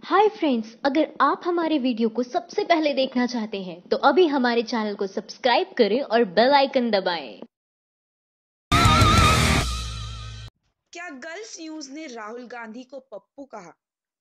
Hi friends, अगर आप हमारे वीडियो को सबसे पहले देखना चाहते हैं तो अभी हमारे चैनल को सब्सक्राइब करें और बेल आइकन दबाएं। क्या गल्फ न्यूज ने राहुल गांधी को पप्पू कहा?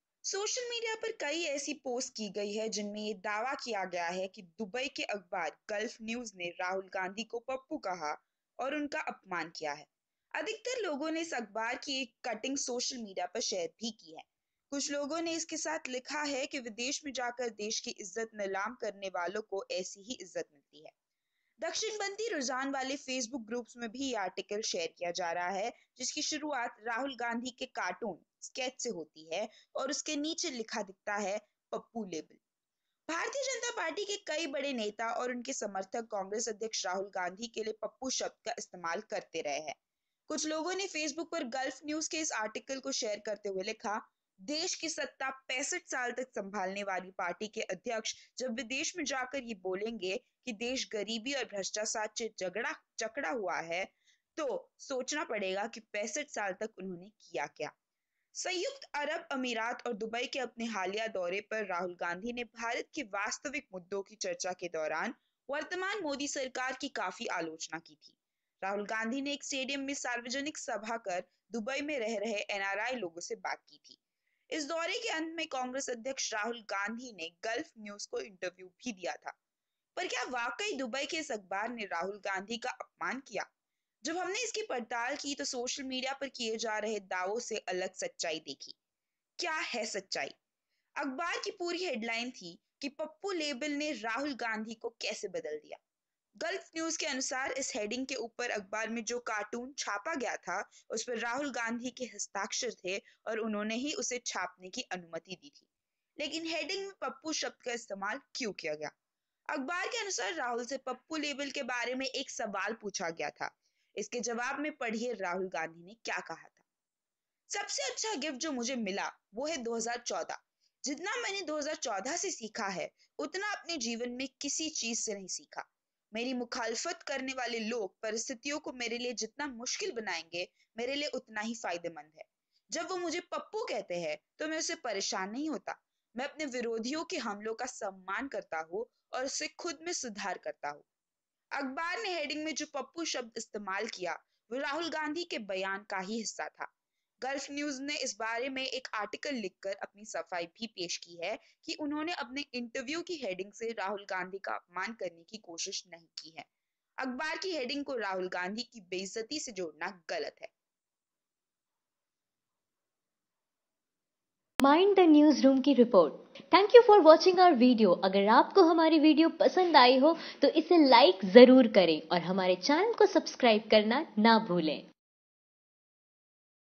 सोशल मीडिया पर कई ऐसी पोस्ट की गई है जिनमें ये दावा किया गया है कि दुबई के अखबार गल्फ न्यूज ने राहुल गांधी को पप्पू कहा और उनका अपमान किया है। अधिकतर लोगों ने इस अखबार की एक कटिंग सोशल मीडिया पर शेयर भी की है। कुछ लोगों ने इसके साथ लिखा है कि विदेश में जाकर देश की इज्जत नीलाम करने वालों को ऐसी ही इज्जत मिलती है। दक्षिणपंथी रुझान वाले फेसबुक ग्रुप्स में भी ये आर्टिकल शेयर किया जा रहा है, जिसकी शुरुआत राहुल गांधी के कार्टून स्केच से होती है और उसके नीचे लिखा दिखता है पप्पू लेबल। भारतीय जनता पार्टी के कई बड़े नेता और उनके समर्थक कांग्रेस अध्यक्ष राहुल गांधी के लिए पप्पू शब्द का इस्तेमाल करते रहे हैं। कुछ लोगों ने फेसबुक पर गल्फ न्यूज के इस आर्टिकल को शेयर करते हुए लिखा, देश की सत्ता 65 साल तक संभालने वाली पार्टी के अध्यक्ष जब विदेश में जाकर ये बोलेंगे कि देश गरीबी और भ्रष्टाचार से जगड़ा जकड़ा हुआ है, तो सोचना पड़ेगा कि 65 साल तक उन्होंने किया क्या। संयुक्त अरब अमीरात और दुबई के अपने हालिया दौरे पर राहुल गांधी ने भारत के वास्तविक मुद्दों की चर्चा के दौरान वर्तमान मोदी सरकार की काफी आलोचना की थी। राहुल गांधी ने एक स्टेडियम में सार्वजनिक सभा कर दुबई में रह रहे एनआरआई लोगों से बात की थी। इस दौरे के अंत में कांग्रेस अध्यक्ष राहुल गांधी ने गल्फ न्यूज को इंटरव्यू भी दिया था। पर क्या वाकई दुबई के इस अखबार ने राहुल गांधी का अपमान किया? जब हमने इसकी पड़ताल की तो सोशल मीडिया पर किए जा रहे दावों से अलग सच्चाई देखी। क्या है सच्चाई? अखबार की पूरी हेडलाइन थी कि पप्पू लेबल ने राहुल गांधी को कैसे बदल दिया। गल्फ न्यूज के अनुसार इस हेडिंग के ऊपर अखबार में जो कार्टून छापा गया था उस पर राहुल गांधी के हस्ताक्षर थे और उन्होंने ही उसे छापने की अनुमति दी थी। लेकिन हेडिंग में पप्पू शब्द का इस्तेमाल क्यों किया गया? अखबार के अनुसार राहुल से पप्पू लेबल के बारे में एक सवाल पूछा गया था। इसके जवाब में पढ़िए राहुल गांधी ने क्या कहा था। सबसे अच्छा गिफ्ट जो मुझे मिला वो है 2014। जितना मैंने 2014 से सीखा है उतना अपने जीवन में किसी चीज से नहीं सीखा। मेरी मुखालफत करने वाले लोग परिस्थितियों को मेरे लिए जितना मुश्किल बनाएंगे, मेरे लिए उतना ही फायदेमंद है। जब वो मुझे पप्पू कहते हैं तो मैं उससे परेशान नहीं होता। मैं अपने विरोधियों के हमलों का सम्मान करता हूँ और उससे खुद में सुधार करता हूँ। अखबार ने हेडिंग में जो पप्पू शब्द इस्तेमाल किया वो राहुल गांधी के बयान का ही हिस्सा था। गल्फ न्यूज ने इस बारे में एक आर्टिकल लिखकर अपनी सफाई भी पेश की है कि उन्होंने अपने इंटरव्यू की हेडिंग से राहुल गांधी का अपमान करने की कोशिश नहीं की है। अखबार की हेडिंग को राहुल गांधी की बेइज्जती से जोड़ना गलत है। माइंड द न्यूज रूम की रिपोर्ट। Thank you for watching our video. अगर आपको हमारी वीडियो पसंद आई हो तो इसे लाइक जरूर करें और हमारे चैनल को सब्सक्राइब करना ना भूलें।